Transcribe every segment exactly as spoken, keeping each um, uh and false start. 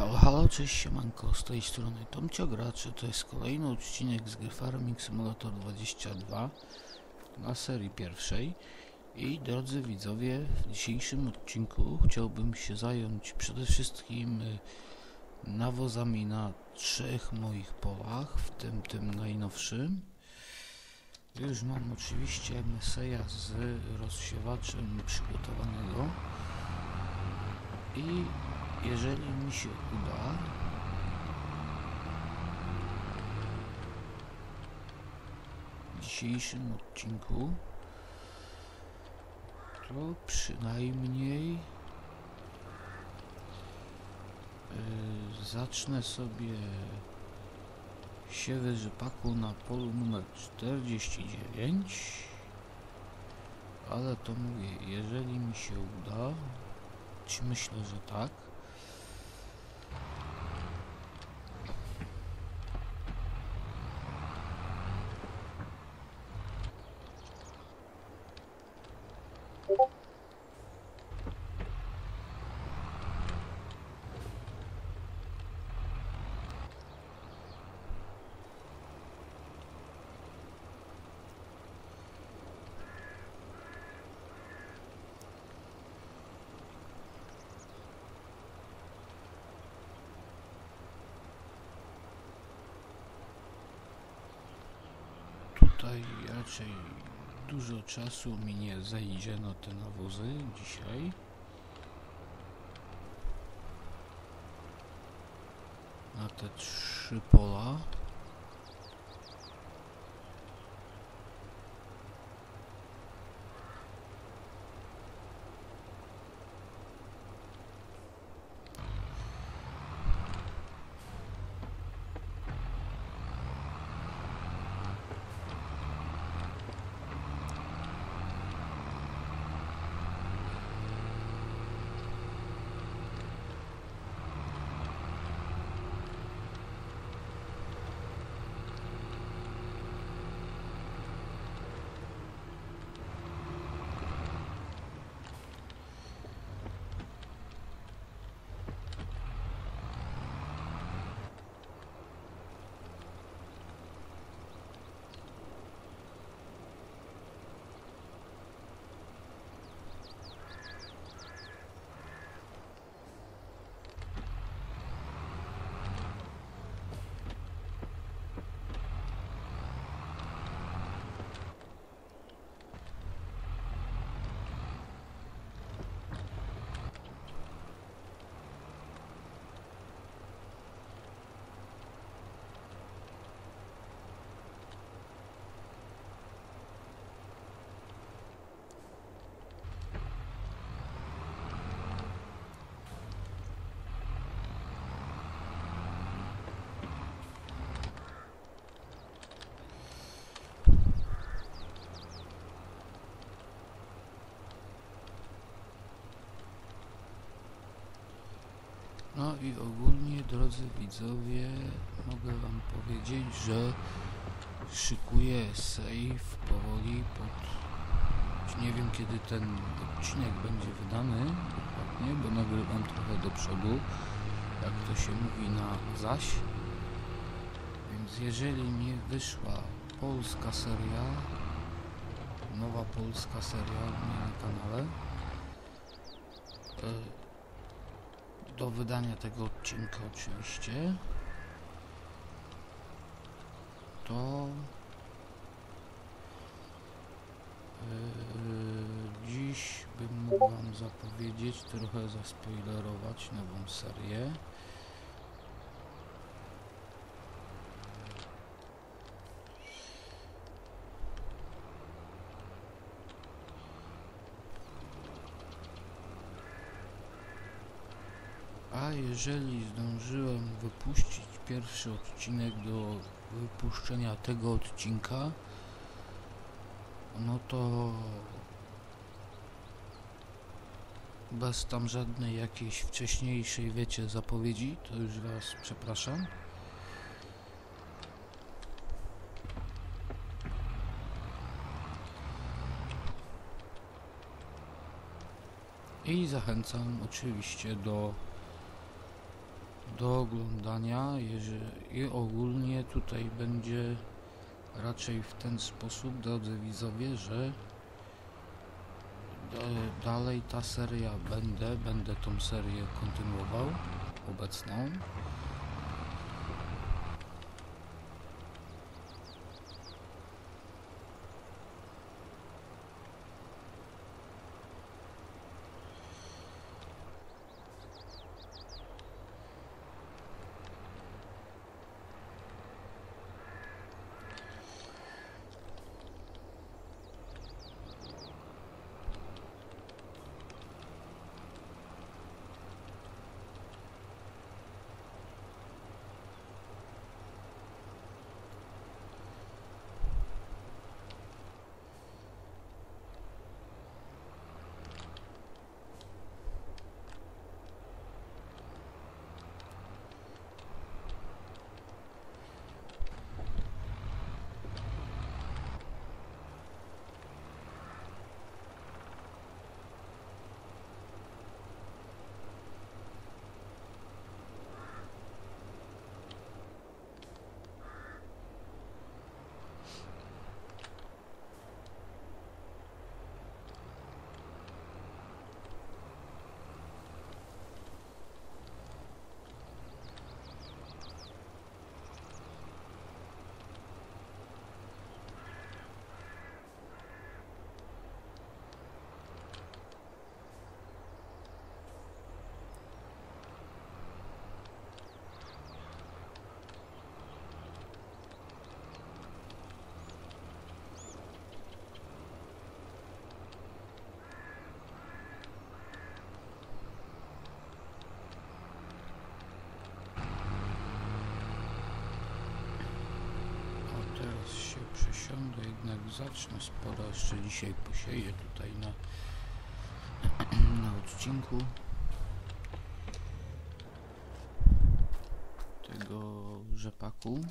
Halo, halo, cześć, siemanko, z tej strony Tomcio Graczy, to jest kolejny odcinek z gry Farming Simulator dwadzieścia dwa na serii pierwszej. I drodzy widzowie, w dzisiejszym odcinku chciałbym się zająć przede wszystkim nawozami na trzech moich polach, w tym tym najnowszym. Już mam oczywiście Messeya z rozsiewaczem przygotowanego i jeżeli mi się uda, w dzisiejszym odcinku, to przynajmniej yy, zacznę sobie siewę rzepaku na polu numer czterdzieści dziewięć, ale to mówię, jeżeli mi się uda, czy myślę, że tak. Tutaj raczej dużo czasu mi nie zajdzie na te nawozy dzisiaj. Na te trzy pola. No i ogólnie, drodzy widzowie, mogę wam powiedzieć, że szykuję save powoli pod... Nie wiem, kiedy ten odcinek będzie wydany dokładnie, bo nagrywam trochę do przodu, jak to się mówi, na zaś. Więc jeżeli nie wyszła polska seria, nowa polska seria u mnie na kanale, yy, do wydania tego odcinka oczywiście, to yy, dziś bym mógł wam zapowiedzieć, trochę zaspoilerować nową serię. A jeżeli zdążyłem wypuścić pierwszy odcinek do wypuszczenia tego odcinka, no to bez tam żadnej jakiejś wcześniejszej, wiecie, zapowiedzi, to już was przepraszam. I zachęcam oczywiście do do oglądania. Jeżeli, i ogólnie tutaj będzie raczej w ten sposób, drodzy widzowie, że dalej ta seria będę, będę tą serię kontynuował, obecną. Przesiądę, jednak zacznę sporo jeszcze dzisiaj posieję tutaj na, na odcinku tego rzepaku.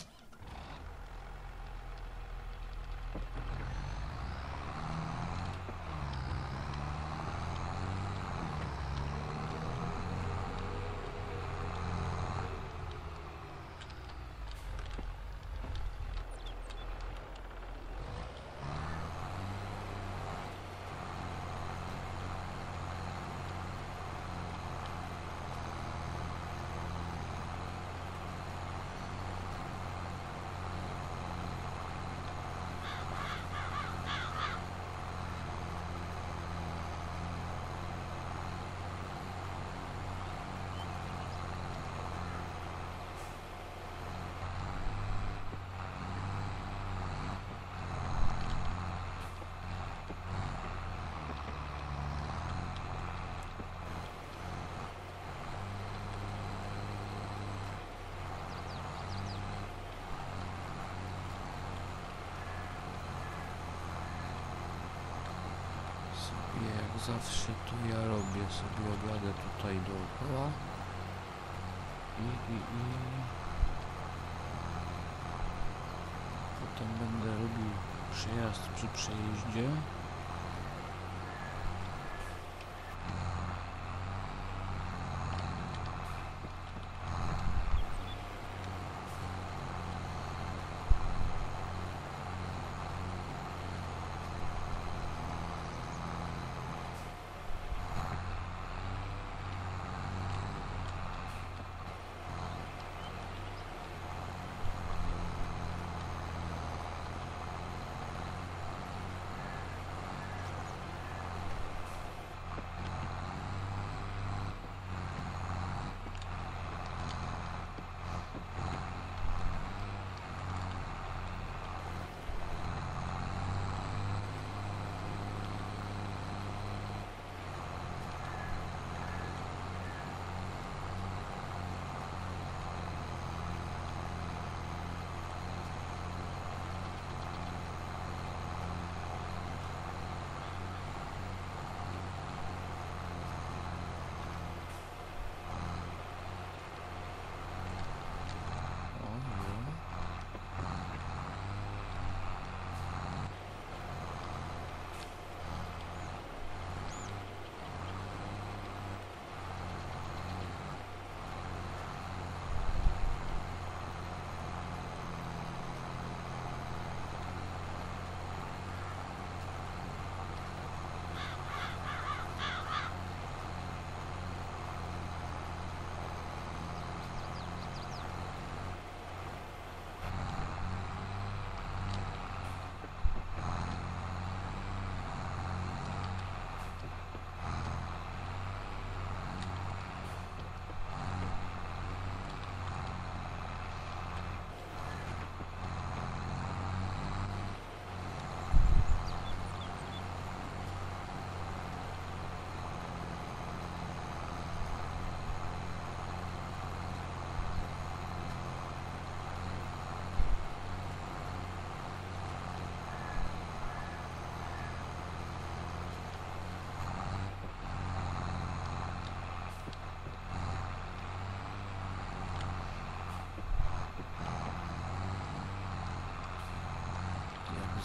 Jak zawsze tu ja robię sobie, objadę tutaj dookoła i, i, i potem będę robił przejazd przy przejeździe.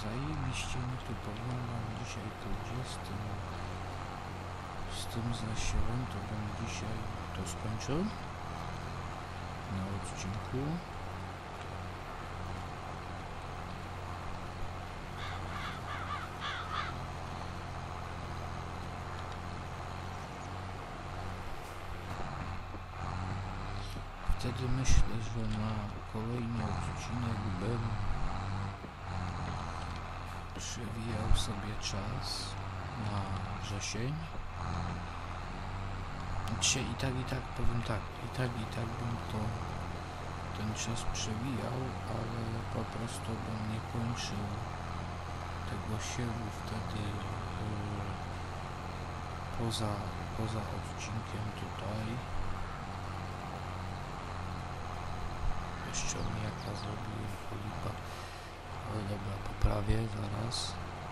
zajebiście, no to powiem wam dzisiaj to dwudziestym z tym zasiewem to bym dzisiaj to skończył na odcinku. Wtedy myślę, że na kolejny odcinek bym przewijał sobie czas na wrzesień. Dzisiaj i tak, i tak powiem tak, i tak, i tak bym to ten czas przewijał, ale po prostu bym nie kończył tego siewu wtedy yy, poza, poza odcinkiem tutaj. Jeszcze omijaka zrobiłem polipa, ale dobra, poprawię zaraz.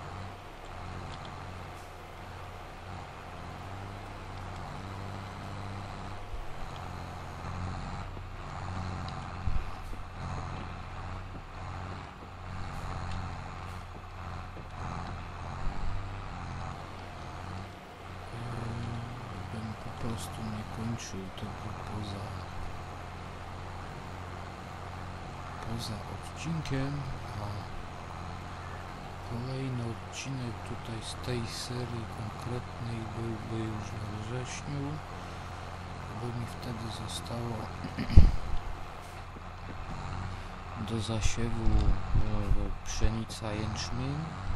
Bym po prostu nie kończył tego poza poza odcinkiem, a kolejny odcinek tutaj z tej serii konkretnej byłby już we wrześniu, bo mi wtedy zostało do zasiewu e, pszenica, jęczmień.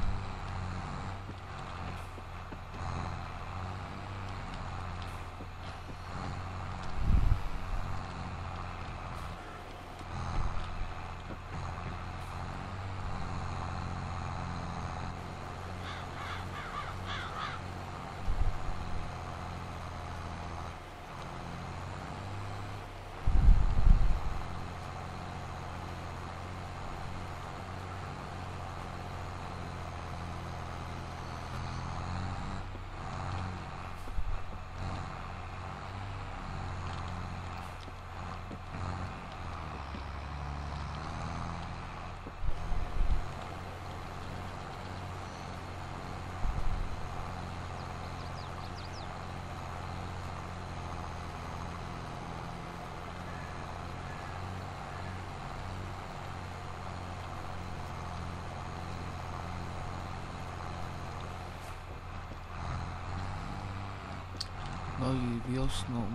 No i wiosną,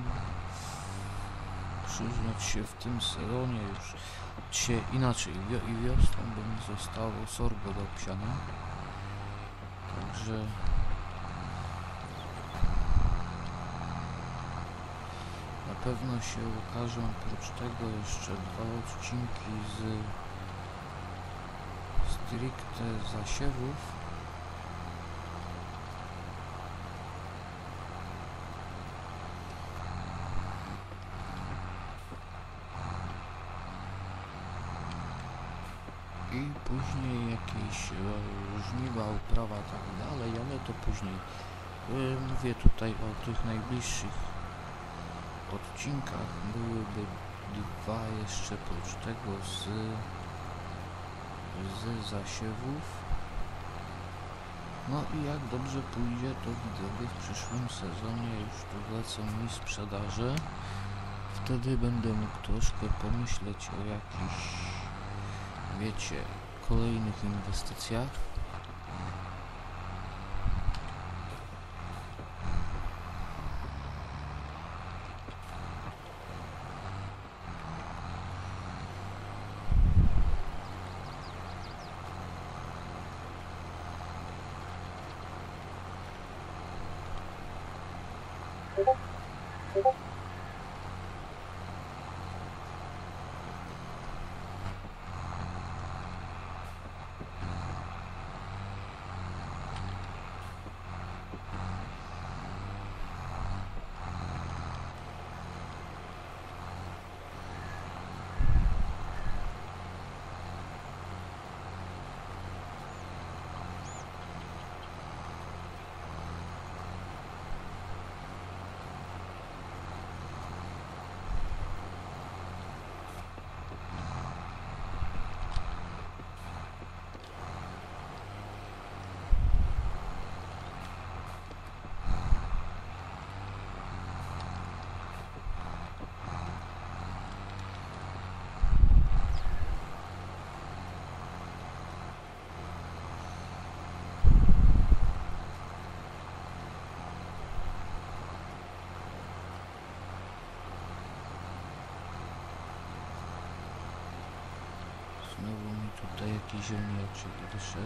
przyznać się, w tym sezonie już dzisiaj inaczej, wio i wiosną by mi zostało sorgo do obsiania, także na pewno się ukażą oprócz tego jeszcze dwa odcinki z stricte zasiewów. I później jakieś e, żniwa, uprawa i tak dalej, ale to później. E, mówię tutaj o tych najbliższych odcinkach. Byłyby dwa jeszcze oprócz tego z, z zasiewów. No i jak dobrze pójdzie, to widzowie w przyszłym sezonie już tu lecą mi sprzedaże. Wtedy będę mógł troszkę pomyśleć o jakichś, wiecie, kolejnych inwestycjach. Tutaj jakiś zielniaczek wyszedł.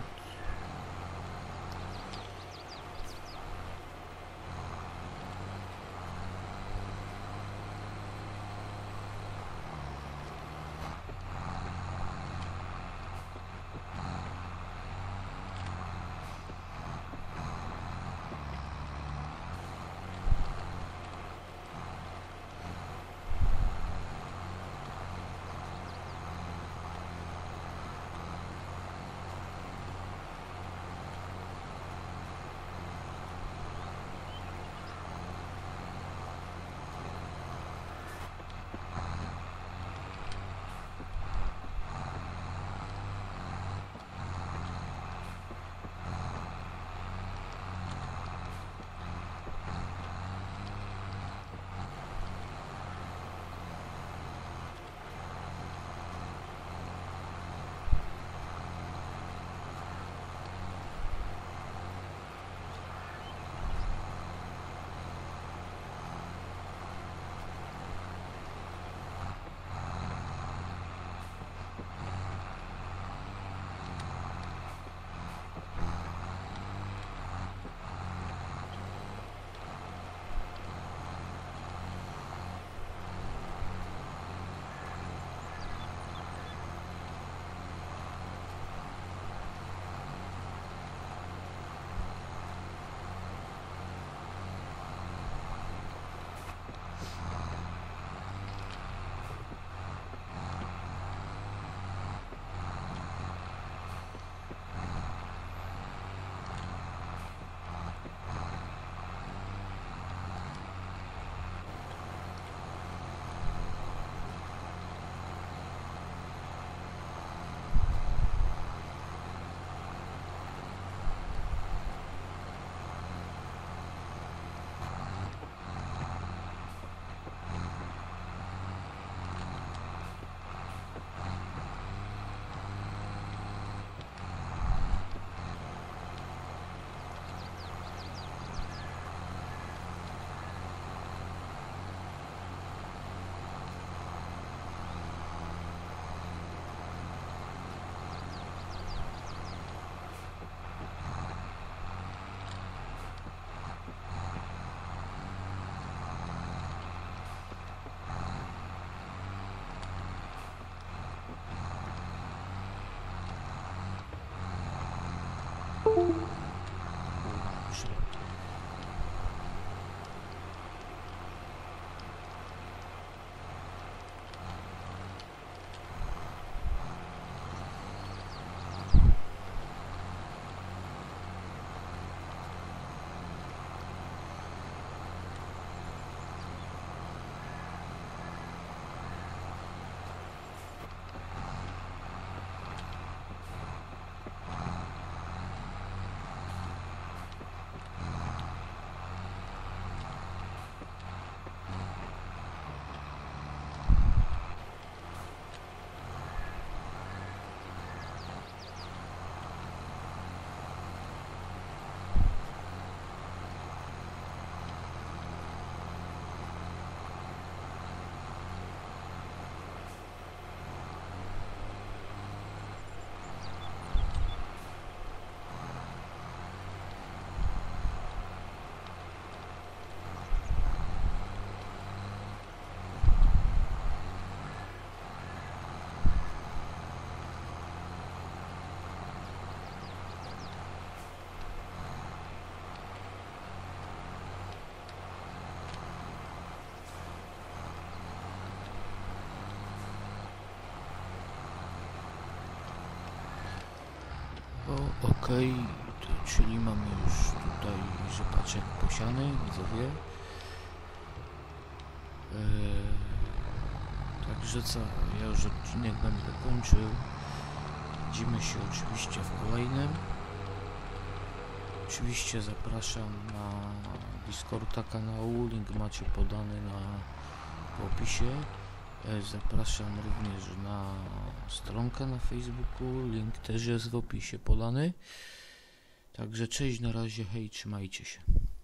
Okej, to czyli mamy już tutaj rzepaczek posiany, widzowie. Eee, także co, ja już odcinek będę kończył. Widzimy się oczywiście w kolejnym. Oczywiście zapraszam na Discorda kanału, link macie podany na w opisie. Zapraszam również na stronkę na Facebooku, link też jest w opisie podany. Także cześć, na razie, hej, trzymajcie się.